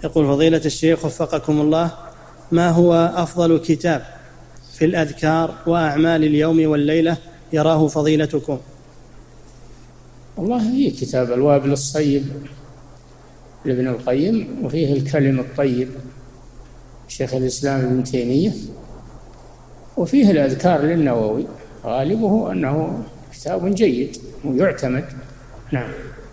يقول فضيلة الشيخ وفقكم الله، ما هو أفضل كتاب في الأذكار وأعمال اليوم والليلة يراه فضيلتكم؟ والله هي كتاب الوابل الصيب لابن القيم، وفيه الكلم الطيب شيخ الإسلام ابن تيمية، وفيه الأذكار للنووي. غالبه أنه كتاب جيد ويعتمد. نعم.